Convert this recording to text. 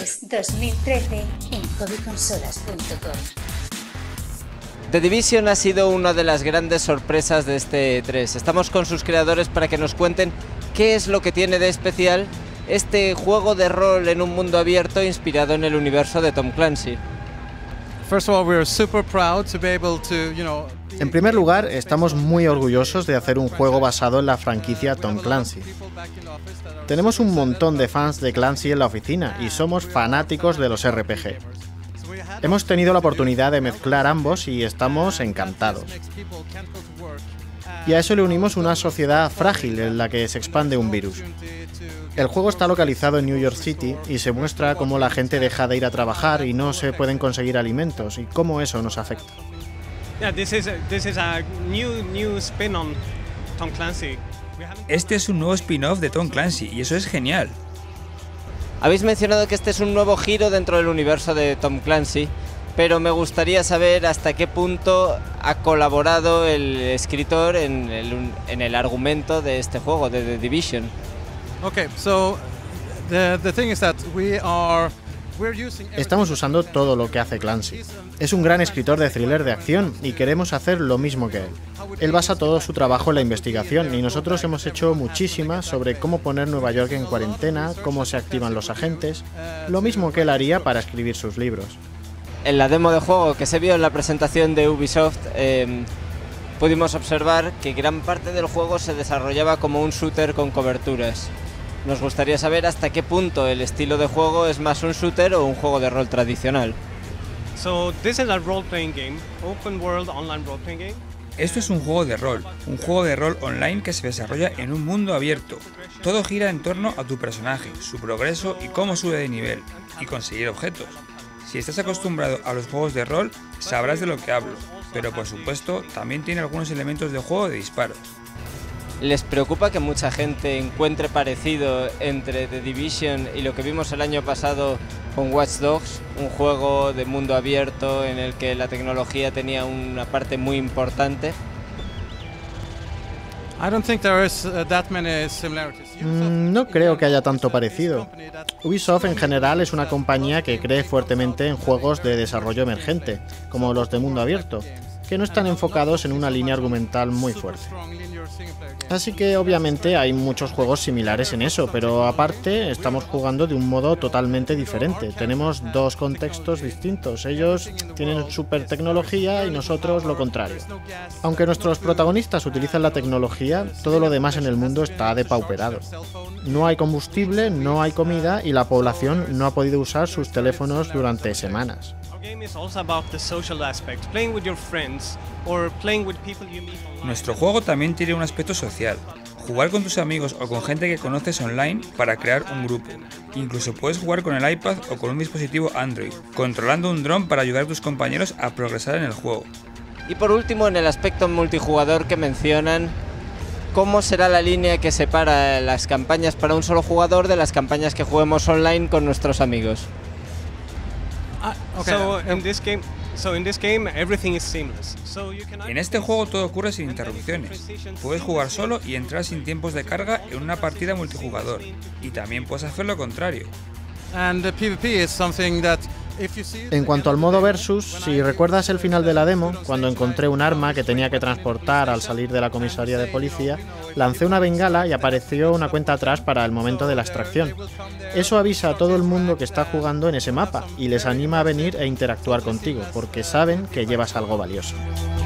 E3 2013 en hobbyconsolas.com. The Division ha sido una de las grandes sorpresas de este E3. Estamos con sus creadores para que nos cuenten qué es lo que tiene de especial este juego de rol en un mundo abierto inspirado en el universo de Tom Clancy. En primer lugar, estamos muy orgullosos de hacer un juego basado en la franquicia Tom Clancy. Tenemos un montón de fans de Clancy en la oficina y somos fanáticos de los RPG. Hemos tenido la oportunidad de mezclar ambos y estamos encantados. Y a eso le unimos una sociedad frágil en la que se expande un virus. El juego está localizado en New York City y se muestra cómo la gente deja de ir a trabajar y no se pueden conseguir alimentos y cómo eso nos afecta. Este es un nuevo spin-off de Tom Clancy y eso es genial. Habéis mencionado que este es un nuevo giro dentro del universo de Tom Clancy, pero me gustaría saber hasta qué punto ha colaborado el escritor en el argumento de este juego, de The Division. Estamos usando todo lo que hace Clancy. Es un gran escritor de thriller de acción y queremos hacer lo mismo que él. Él basa todo su trabajo en la investigación y nosotros hemos hecho muchísimas sobre cómo poner Nueva York en cuarentena, cómo se activan los agentes, lo mismo que él haría para escribir sus libros. En la demo de juego que se vio en la presentación de Ubisoft, pudimos observar que gran parte del juego se desarrollaba como un shooter con coberturas. Nos gustaría saber hasta qué punto el estilo de juego es más un shooter o un juego de rol tradicional. Esto es un juego de rol online que se desarrolla en un mundo abierto. Todo gira en torno a tu personaje, su progreso y cómo sube de nivel, y conseguir objetos. Si estás acostumbrado a los juegos de rol, sabrás de lo que hablo, pero por supuesto también tiene algunos elementos de juego de disparos. ¿Les preocupa que mucha gente encuentre parecido entre The Division y lo que vimos el año pasado con Watch Dogs, un juego de mundo abierto en el que la tecnología tenía una parte muy importante? No creo que haya tanto parecido. Ubisoft en general es una compañía que cree fuertemente en juegos de desarrollo emergente, como los de mundo abierto, que no están enfocados en una línea argumental muy fuerte. Así que obviamente hay muchos juegos similares en eso, pero aparte estamos jugando de un modo totalmente diferente. Tenemos dos contextos distintos. Ellos tienen super tecnología y nosotros lo contrario. Aunque nuestros protagonistas utilizan la tecnología, todo lo demás en el mundo está depauperado. No hay combustible, no hay comida y la población no ha podido usar sus teléfonos durante semanas. Nuestro juego también tiene un aspecto social. Jugar con tus amigos o con gente que conoces online para crear un grupo. Incluso puedes jugar con el iPad o con un dispositivo Android, controlando un dron para ayudar a tus compañeros a progresar en el juego. Y por último, en el aspecto multijugador que mencionan, ¿cómo será la línea que separa las campañas para un solo jugador de las campañas que juguemos online con nuestros amigos? En este juego todo ocurre sin interrupciones. Puedes jugar solo y entrar sin tiempos de carga en una partida multijugador. Y también puedes hacer lo contrario. En cuanto al modo versus, si recuerdas el final de la demo, cuando encontré un arma que tenía que transportar al salir de la comisaría de policía, lancé una bengala y apareció una cuenta atrás para el momento de la extracción. Eso avisa a todo el mundo que está jugando en ese mapa y les anima a venir e interactuar contigo, porque saben que llevas algo valioso.